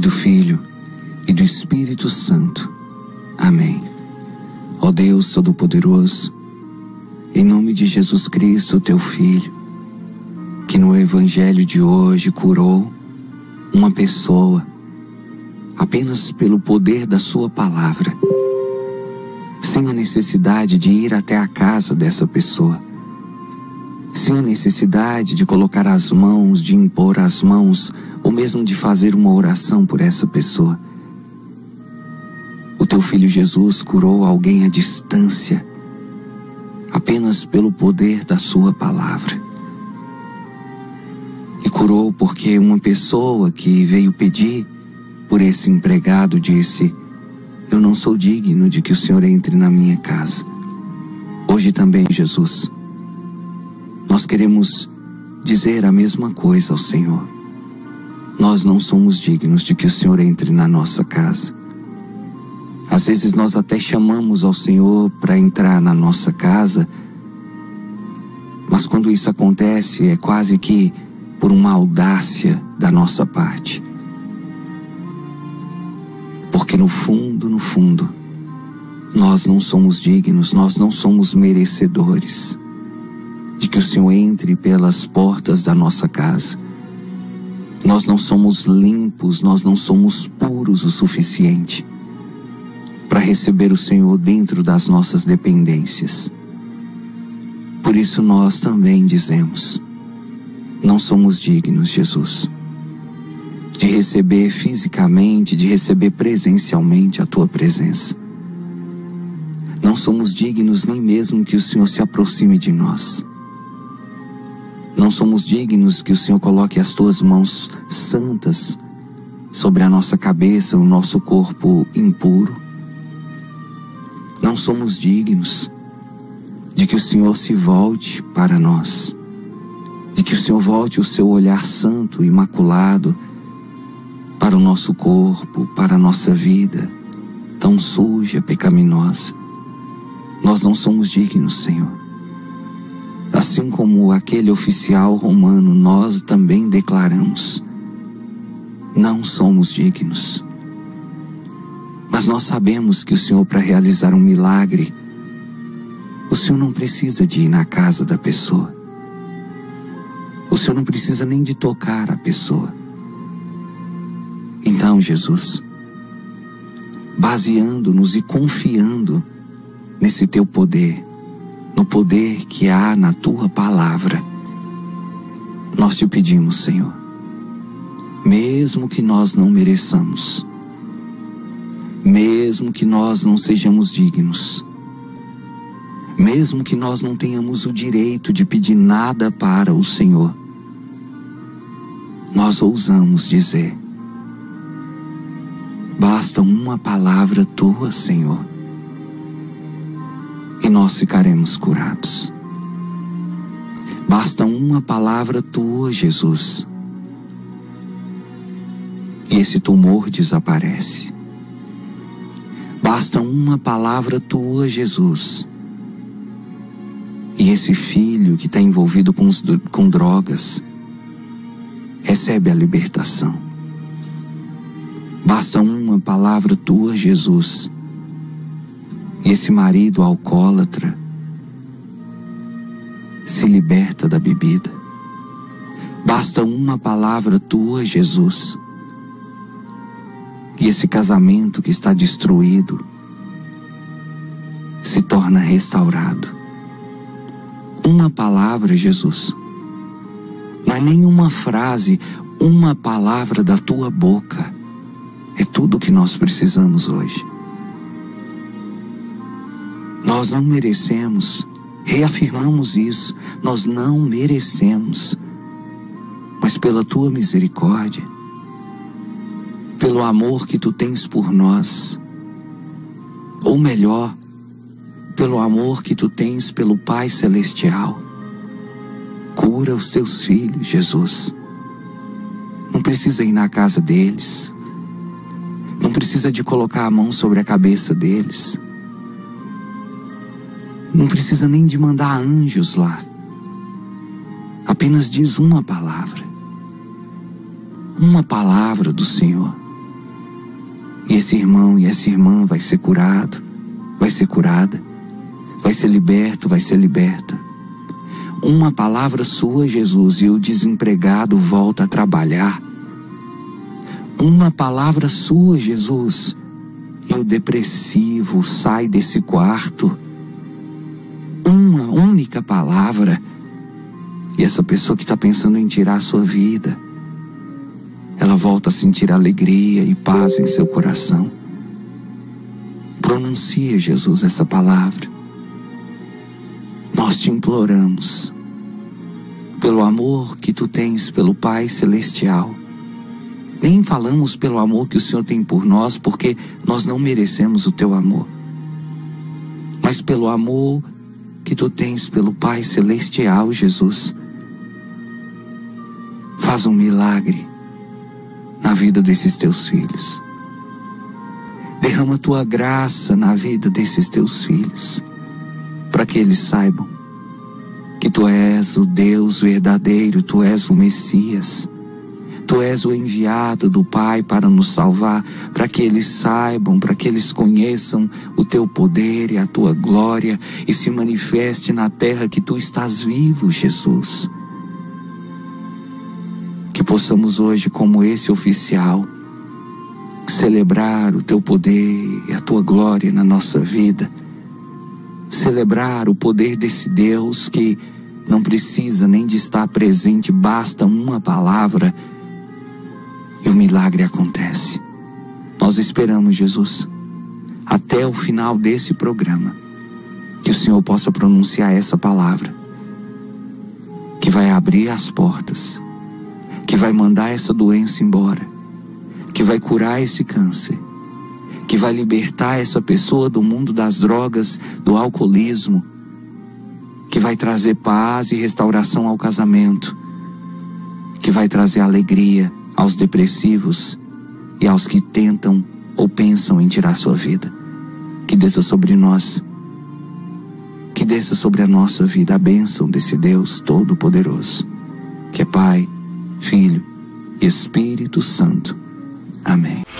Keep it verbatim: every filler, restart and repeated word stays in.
do Filho e do Espírito Santo. Amém. Ó Deus Todo-Poderoso, em nome de Jesus Cristo, teu Filho, que no Evangelho de hoje curou uma pessoa apenas pelo poder da sua palavra, sem a necessidade de ir até a casa dessa pessoa, sem a necessidade de colocar as mãos, de impor as mãos, ou mesmo de fazer uma oração por essa pessoa. O teu Filho Jesus curou alguém à distância, apenas pelo poder da sua palavra. E curou porque uma pessoa que veio pedir por esse empregado disse: eu não sou digno de que o Senhor entre na minha casa. Hoje também, Jesus, nós queremos dizer a mesma coisa ao Senhor. Nós não somos dignos de que o Senhor entre na nossa casa. Às vezes nós até chamamos ao Senhor para entrar na nossa casa, mas quando isso acontece é quase que por uma audácia da nossa parte. Porque no fundo, no fundo, nós não somos dignos, nós não somos merecedores de que o Senhor entre pelas portas da nossa casa. Nós não somos limpos, nós não somos puros o suficiente para receber o Senhor dentro das nossas dependências. Por isso nós também dizemos: não somos dignos, Jesus, de receber fisicamente, de receber presencialmente a tua presença. Não somos dignos nem mesmo que o Senhor se aproxime de nós. Não somos dignos que o Senhor coloque as tuas mãos santas sobre a nossa cabeça, o nosso corpo impuro. Não somos dignos de que o Senhor se volte para nós, de que o Senhor volte o seu olhar santo, imaculado, para o nosso corpo, para a nossa vida, tão suja, pecaminosa. Nós não somos dignos, Senhor. Assim como aquele oficial romano, nós também declaramos: não somos dignos. Mas nós sabemos que o Senhor, para realizar um milagre, o Senhor não precisa de ir na casa da pessoa. O Senhor não precisa nem de tocar a pessoa. Então, Jesus, baseando-nos e confiando nesse teu poder, no poder que há na tua palavra, nós te pedimos, Senhor, mesmo que nós não mereçamos, mesmo que nós não sejamos dignos, mesmo que nós não tenhamos o direito de pedir nada para o Senhor, nós ousamos dizer: basta uma palavra tua, Senhor, e nós ficaremos curados. Basta uma palavra tua, Jesus, e esse tumor desaparece. Basta uma palavra tua, Jesus, e esse filho que está envolvido com, os, com drogas recebe a libertação. Basta uma palavra tua, Jesus, e esse marido alcoólatra se liberta da bebida. Basta uma palavra tua, Jesus, e esse casamento que está destruído se torna restaurado. Uma palavra, Jesus, não é nenhuma frase, uma palavra da tua boca é tudo o que nós precisamos hoje. Nós não merecemos, reafirmamos isso, nós não merecemos, mas pela tua misericórdia, pelo amor que tu tens por nós, ou melhor, pelo amor que tu tens pelo Pai Celestial, cura os teus filhos, Jesus. Não precisa ir na casa deles, não precisa de colocar a mão sobre a cabeça deles, não precisa nem de mandar anjos lá. Apenas diz uma palavra, uma palavra do Senhor, E esse irmão e essa irmã vai ser curado, vai ser curada, vai ser liberto, vai ser liberta. Uma palavra sua, Jesus, e o desempregado volta a trabalhar. Uma palavra sua, Jesus, e o depressivo sai desse quarto. Uma única palavra, e essa pessoa que está pensando em tirar a sua vida, ela volta a sentir alegria e paz em seu coração. Pronuncia, Jesus, essa palavra. Nós te imploramos, pelo amor que tu tens pelo Pai Celestial. Nem falamos pelo amor que o Senhor tem por nós, porque nós não merecemos o teu amor. Mas pelo amor que tu tens pelo Pai Celestial, Jesus. Faz um milagre na vida desses teus filhos. Derrama tua graça na vida desses teus filhos, para que eles saibam que tu és o Deus verdadeiro, tu és o Messias. Tu és o enviado do Pai para nos salvar, para que eles saibam, para que eles conheçam o teu poder e a tua glória e se manifeste na terra que tu estás vivo, Jesus. Que possamos hoje, como esse oficial, celebrar o teu poder e a tua glória na nossa vida. Celebrar o poder desse Deus que não precisa nem de estar presente, basta uma palavra e o milagre acontece. Nós esperamos, Jesus, até o final desse programa, que o Senhor possa pronunciar essa palavra, que vai abrir as portas, que vai mandar essa doença embora, que vai curar esse câncer, que vai libertar essa pessoa do mundo das drogas, do alcoolismo, que vai trazer paz e restauração ao casamento, que vai trazer alegria aos depressivos e aos que tentam ou pensam em tirar sua vida. Que desça sobre nós, que desça sobre a nossa vida a bênção desse Deus Todo-Poderoso, que é Pai, Filho e Espírito Santo. Amém.